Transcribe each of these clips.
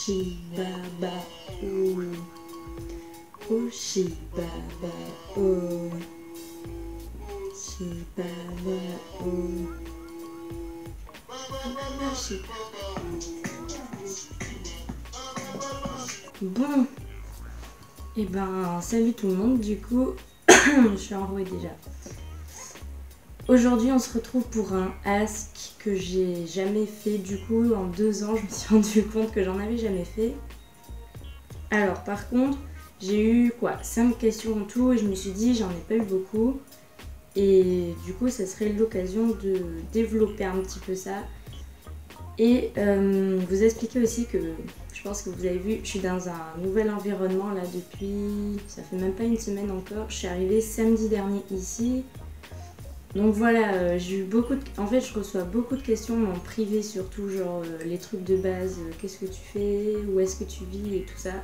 Oshibaba O. Oshibaba O. Oshibaba O. Bon, et ben salut tout le monde, du coup je suis enrouée déjà. Aujourd'hui on se retrouve pour un ask que j'ai jamais fait. Du coup en 2 ans je me suis rendu compte que j'en avais jamais fait. Alors par contre j'ai eu 5 questions en tout et je me suis dit j'en ai pas eu beaucoup. Et du coup ça serait l'occasion de développer un petit peu ça. Et vous expliquer aussi que je pense que vous avez vu, je suis dans un nouvel environnement là depuis, ça fait même pas une semaine encore. Je suis arrivée samedi dernier ici. Donc voilà, j'ai eu beaucoup de... En fait je reçois beaucoup de questions en privé surtout, genre les trucs de base, qu'est-ce que tu fais, où est-ce que tu vis et tout ça.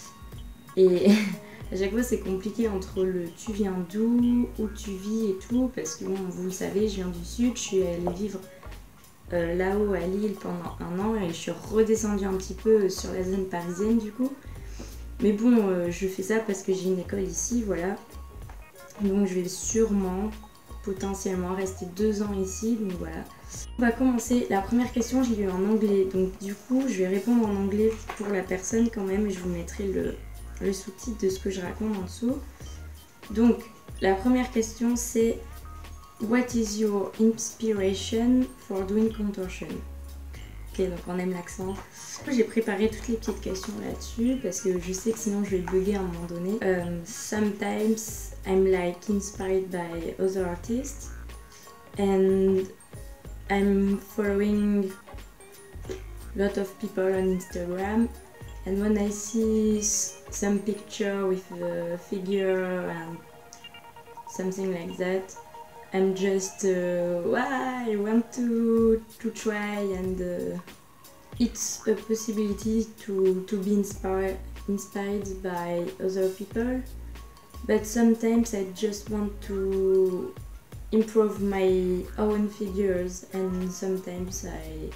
Et à chaque fois c'est compliqué entre le tu viens d'où, où tu vis et tout, parce que bon, vous le savez, je viens du sud, je suis allée vivre là-haut à Lille pendant 1 an et je suis redescendue un petit peu sur la zone parisienne du coup. Mais bon, je fais ça parce que j'ai une école ici, voilà. Donc je vais sûrement, potentiellement rester 2 ans ici, donc voilà. On va commencer. La première question, je l'ai eu en anglais, donc du coup je vais répondre en anglais pour la personne quand même et je vous mettrai le sous-titre de ce que je raconte en dessous. Donc la première question c'est: What is your inspiration for doing contortion? Ok, donc on aime l'accent. J'ai préparé toutes les petites questions là-dessus parce que je sais que sinon je vais bugger à un moment donné. Sometimes I'm like inspired by other artists and I'm following a lot of people on Instagram, and when I see some picture with a figure and something like that, I'm just I want to try, and it's a possibility to be inspired by other people, but sometimes I just want to improve my own figures, and sometimes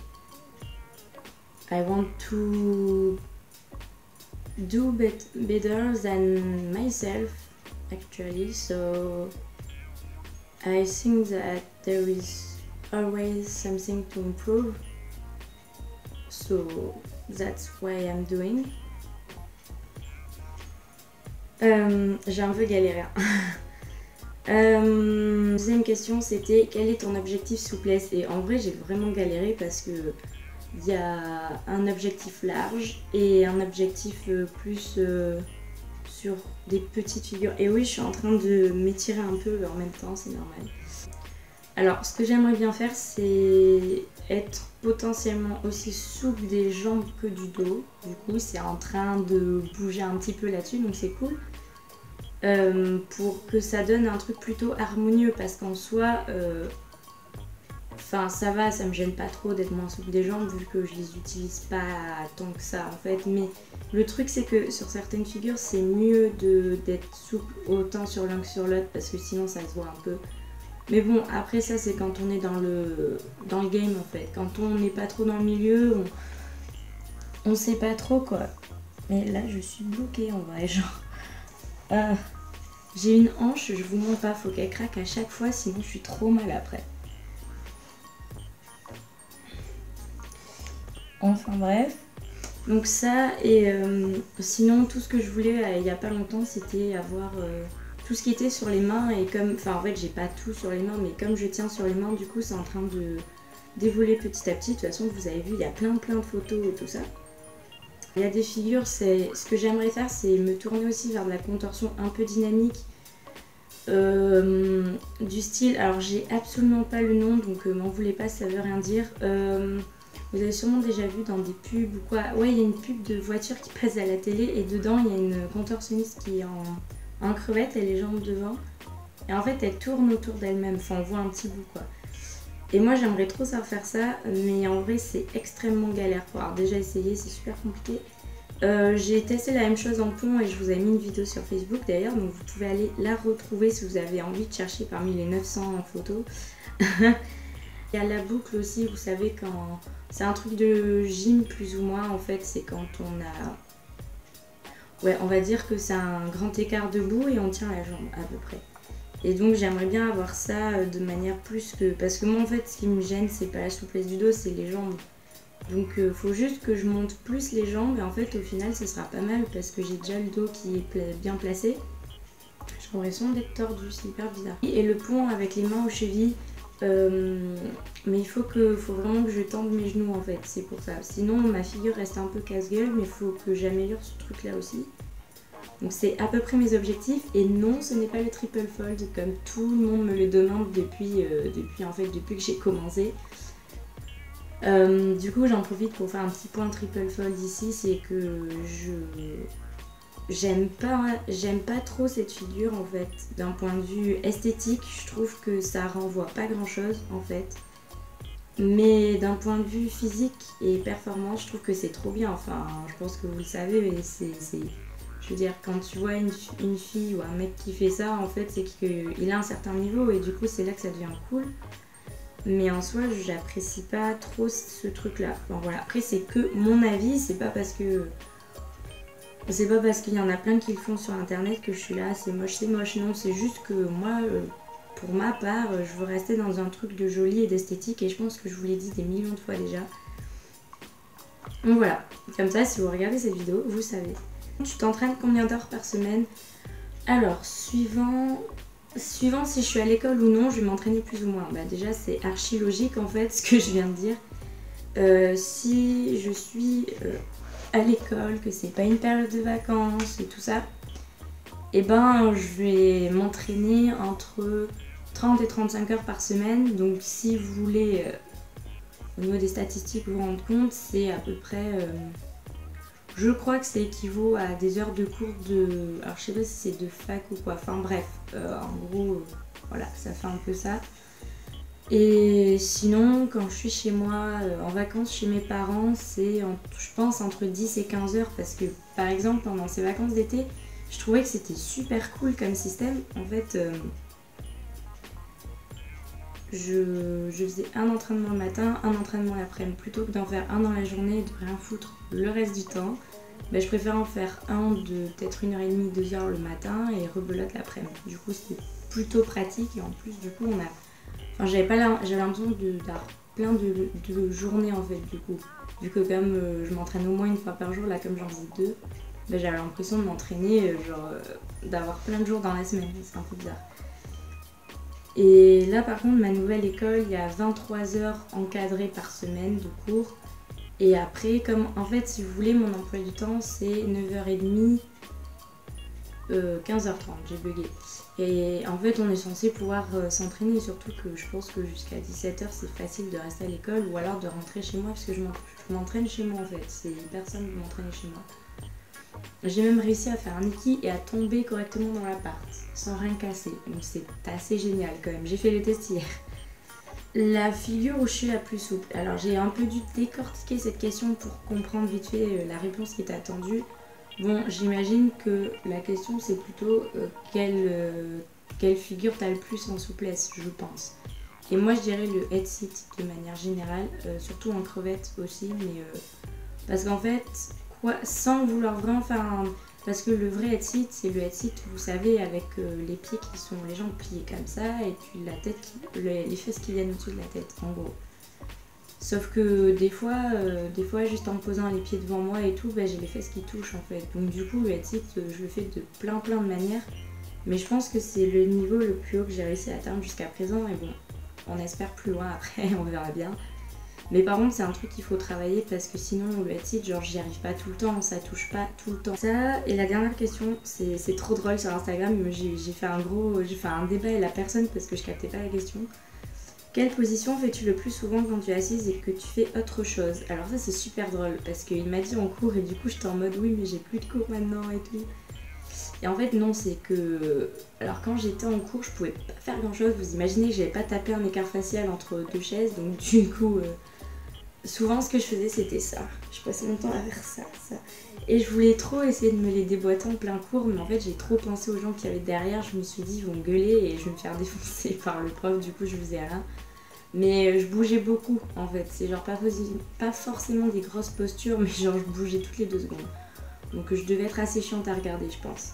I want to do better than myself actually, so I think that there is always something to improve, so that's why I'm doing. J'ai un peu galéré. Deuxième question c'était: quel est ton objectif souplesse? Et en vrai j'ai vraiment galéré parce que il y a un objectif large et un objectif plus sur des petites figures. Et oui, je suis en train de m'étirer un peu en même temps, c'est normal. Alors, ce que j'aimerais bien faire, c'est être potentiellement aussi souple des jambes que du dos. Du coup, c'est en train de bouger un petit peu là-dessus, donc c'est cool. Pour que ça donne un truc plutôt harmonieux, parce qu'en soi, ça va, ça me gêne pas trop d'être moins souple des jambes vu que je les utilise pas tant que ça en fait. Mais le truc c'est que sur certaines figures c'est mieux d'être souple autant sur l'un que sur l'autre parce que sinon ça se voit un peu. Mais bon, après ça c'est quand on est dans le game en fait. Quand on n'est pas trop dans le milieu, on sait pas trop quoi. Mais là je suis bloquée en vrai, genre. J'ai une hanche, je vous mens pas, faut qu'elle craque à chaque fois sinon je suis trop mal après. Enfin bref, donc ça, et sinon tout ce que je voulais il y a pas longtemps c'était avoir tout ce qui était sur les mains, et comme, en fait j'ai pas tout sur les mains mais comme je tiens sur les mains du coup c'est en train de d'évoluer petit à petit. De toute façon vous avez vu il y a plein de photos et tout ça. Il y a des figures, ce que j'aimerais faire c'est me tourner aussi vers de la contorsion un peu dynamique, du style, alors j'ai absolument pas le nom donc m'en voulez pas, ça veut rien dire. Vous avez sûrement déjà vu dans des pubs ou quoi. Ouais, il y a une pub de voiture qui passe à la télé et dedans il y a une contorsionniste qui est en crevette, elle est les jambes devant. Et en fait elle tourne autour d'elle-même, enfin on voit un petit bout quoi. Et moi j'aimerais trop savoir faire ça, mais en vrai c'est extrêmement galère pour avoir déjà essayé, c'est super compliqué. J'ai testé la même chose en pont et je vous ai mis une vidéo sur Facebook d'ailleurs, donc vous pouvez aller la retrouver si vous avez envie de chercher parmi les 900 photos. Il y a la boucle aussi, vous savez, quand C'est un truc de gym plus ou moins en fait, c'est quand on a... Ouais, on va dire que c'est un grand écart debout et on tient la jambe à peu près. Et donc j'aimerais bien avoir ça de manière plus que... Parce que moi en fait ce qui me gêne c'est pas la souplesse du dos, c'est les jambes. Donc faut juste que je monte plus les jambes et en fait au final ce sera pas mal parce que j'ai déjà le dos qui est bien placé. J'ai l'impression d'être tordue, c'est hyper bizarre. Et le pont avec les mains aux chevilles, mais il faut vraiment que je tende mes genoux en fait, c'est pour ça. Sinon ma figure reste un peu casse-gueule, mais il faut que j'améliore ce truc là aussi. Donc c'est à peu près mes objectifs et non, ce n'est pas le triple fold comme tout le monde me le demande depuis que j'ai commencé. Du coup j'en profite pour faire un petit point triple fold ici, c'est que j'aime pas trop cette figure en fait. D'un point de vue esthétique, je trouve que ça renvoie pas grand chose en fait. Mais d'un point de vue physique et performance, je trouve que c'est trop bien. Enfin, je pense que vous le savez, mais je veux dire, quand tu vois une fille ou un mec qui fait ça, en fait, c'est qu'il a un certain niveau et du coup, c'est là que ça devient cool. Mais en soi, j'apprécie pas trop ce truc-là. Enfin, voilà. Après, c'est que mon avis, c'est pas parce qu'il y en a plein qui le font sur internet que je suis là, c'est moche. Non, c'est juste que moi, pour ma part, je veux rester dans un truc de joli et d'esthétique et je pense que je vous l'ai dit des millions de fois déjà. Donc voilà, comme ça, si vous regardez cette vidéo, vous savez. Tu t'entraînes combien d'heures par semaine? Alors, suivant si je suis à l'école ou non, je vais m'entraîner plus ou moins. Bah déjà, c'est archi logique en fait ce que je viens de dire. Si je suis à l'école, que c'est pas une période de vacances et tout ça, et ben je vais m'entraîner entre 30 et 35 heures par semaine. Donc si vous voulez, au niveau des statistiques, vous rendre compte, c'est à peu près... je crois que ça équivaut à des heures de cours de... Alors je sais pas si c'est de fac ou quoi, enfin bref, en gros, voilà, ça fait un peu ça. Et sinon, quand je suis chez moi, en vacances chez mes parents, c'est, je pense, entre 10 et 15 heures parce que, par exemple, pendant ces vacances d'été, je trouvais que c'était super cool comme système. En fait, je faisais un entraînement le matin, un entraînement l'après-midi, plutôt que d'en faire un dans la journée et de rien foutre le reste du temps. Bah, je préfère en faire un de peut-être 1h30, 2h le matin et rebelote l'après-midi. Du coup, c'était plutôt pratique et en plus, du coup, j'avais l'impression d'avoir plein de journées en fait, du coup. Vu que comme je m'entraîne au moins une fois par jour, là comme j'en faisais 2, bah, j'avais l'impression de m'entraîner, d'avoir plein de jours dans la semaine, c'est un peu bizarre. Et là par contre, ma nouvelle école, il y a 23 heures encadrées par semaine de cours. Et après, comme en fait, si vous voulez, mon emploi du temps, c'est 9h30, 15h30, j'ai bugué. Et en fait, on est censé pouvoir s'entraîner, surtout que je pense que jusqu'à 17h, c'est facile de rester à l'école ou alors de rentrer chez moi, parce que je m'entraîne chez moi en fait, c'est personne qui m'entraîne chez moi. J'ai même réussi à faire un iki et à tomber correctement dans l'appart, sans rien casser, donc c'est assez génial quand même. J'ai fait le test hier. La figure où je suis la plus souple. Alors j'ai un peu dû décortiquer cette question pour comprendre vite fait la réponse qui était attendue. Bon, j'imagine que la question c'est plutôt quelle figure t'as le plus en souplesse, je pense. Et moi je dirais le head sit de manière générale, surtout en crevette aussi, mais parce qu'en fait, sans vouloir vraiment faire un... Parce que le vrai head sit, c'est le head sit, vous savez, avec les pieds qui sont les jambes pliées comme ça et puis la tête, les fesses qui viennent au-dessus de la tête, en gros. Sauf que des fois, juste en posant les pieds devant moi et tout, bah, j'ai les fesses qui touchent en fait. Donc du coup, le head sit, je le fais de plein de manières. Mais je pense que c'est le niveau le plus haut que j'ai réussi à atteindre jusqu'à présent. Et bon, on espère plus loin après, on verra bien. Mais par contre, c'est un truc qu'il faut travailler parce que sinon, le head sit, genre, j'y arrive pas tout le temps, ça touche pas tout le temps. Ça, et la dernière question, c'est trop drôle sur Instagram, j'ai fait un débat et la personne parce que je captais pas la question. Quelle position fais-tu le plus souvent quand tu es assise et que tu fais autre chose? Alors ça, c'est super drôle parce qu'il m'a dit en cours et du coup, j'étais en mode oui, mais j'ai plus de cours maintenant et tout. Et en fait, non, c'est que... Alors quand j'étais en cours, je pouvais pas faire grand-chose. Vous imaginez que j'avais pas tapé un écart facial entre deux chaises, donc du coup... souvent ce que je faisais c'était ça, je passais mon temps à faire ça. Et je voulais trop essayer de me les déboîter en plein cours, mais en fait j'ai trop pensé aux gens qui avaient derrière, je me suis dit ils vont gueuler et je vais me faire défoncer par le prof, du coup je faisais rien. Mais je bougeais beaucoup en fait. C'est genre pas forcément des grosses postures, mais genre je bougeais toutes les 2 secondes. Donc je devais être assez chiante à regarder, je pense.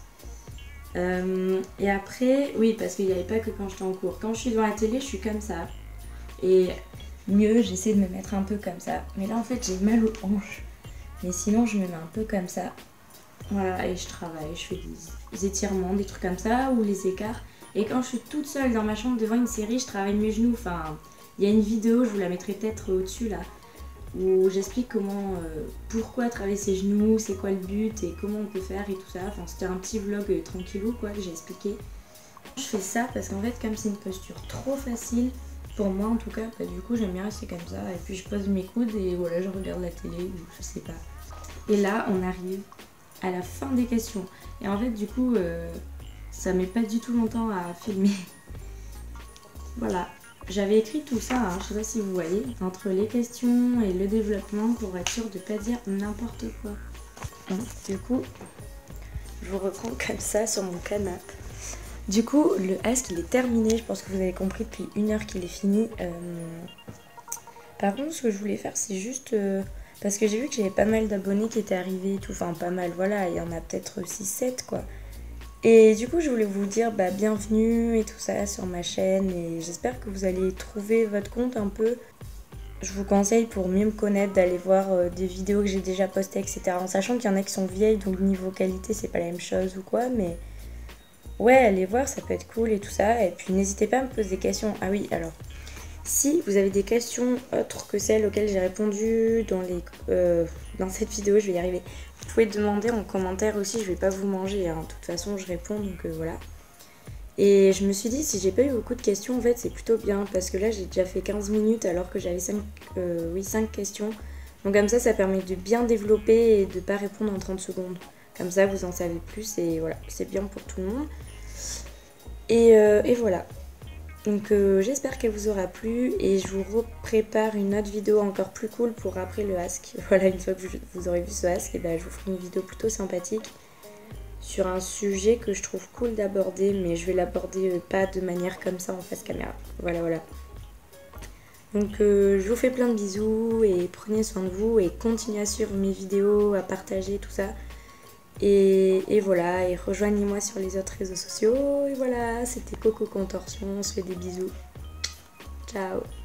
Et après, oui, parce qu'il n'y avait pas que quand j'étais en cours. Quand je suis devant la télé, je suis comme ça. Et mieux, j'essaie de me mettre un peu comme ça. Mais là, en fait, j'ai mal aux hanches. Mais sinon, je me mets un peu comme ça. Voilà, et je travaille, je fais des étirements, des trucs comme ça, ou les écarts. Et quand je suis toute seule dans ma chambre devant une série, je travaille mes genoux. Enfin, il y a une vidéo, je vous la mettrai peut-être au-dessus là, où j'explique pourquoi travailler ses genoux, c'est quoi le but et comment on peut faire et tout ça. Enfin, c'était un petit vlog tranquillou quoi que j'ai expliqué. Je fais ça parce qu'en fait, comme c'est une posture trop facile, pour moi en tout cas, bah, du coup j'aime bien rester comme ça. Et puis je pose mes coudes et voilà, je regarde la télé ou je sais pas. Et là, on arrive à la fin des questions. Et en fait, du coup, ça met pas du tout longtemps à filmer. Voilà. J'avais écrit tout ça, hein, je sais pas si vous voyez, entre les questions et le développement pour être sûr de pas dire n'importe quoi. Donc, du coup, je vous reprends comme ça sur mon canapé. Du coup, le ask il est terminé, je pense que vous avez compris depuis 1 heure qu'il est fini. Par contre, ce que je voulais faire, c'est juste... parce que j'ai vu que j'avais pas mal d'abonnés qui étaient arrivés et tout, enfin pas mal, voilà, il y en a peut-être 6-7 quoi. Et du coup, je voulais vous dire bienvenue et tout ça sur ma chaîne et j'espère que vous allez trouver votre compte un peu. Je vous conseille pour mieux me connaître d'aller voir des vidéos que j'ai déjà postées, etc. En sachant qu'il y en a qui sont vieilles, donc niveau qualité, c'est pas la même chose ou quoi, mais ouais, allez voir, ça peut être cool et tout ça. Et puis n'hésitez pas à me poser des questions. Ah oui, alors, si vous avez des questions autres que celles auxquelles j'ai répondu dans cette vidéo, je vais y arriver. Vous pouvez demander en commentaire aussi, je vais pas vous manger, hein. De toute façon je réponds donc voilà. Et je me suis dit si j'ai pas eu beaucoup de questions en fait c'est plutôt bien parce que là j'ai déjà fait 15 minutes alors que j'avais 5 questions. Donc comme ça permet de bien développer et de pas répondre en 30 secondes. Comme ça vous en savez plus et voilà, c'est bien pour tout le monde. Et voilà. Donc j'espère qu'elle vous aura plu et je vous prépare une autre vidéo encore plus cool pour après le ask. Voilà, une fois que vous aurez vu ce ask, et ben, je vous ferai une vidéo plutôt sympathique sur un sujet que je trouve cool d'aborder, mais je vais l'aborder pas de manière comme ça en face caméra. Voilà, voilà. Donc je vous fais plein de bisous et prenez soin de vous et continuez à suivre mes vidéos, à partager tout ça. Et voilà, et rejoignez-moi sur les autres réseaux sociaux. Et voilà, c'était Coco Contorsion, on se fait des bisous. Ciao.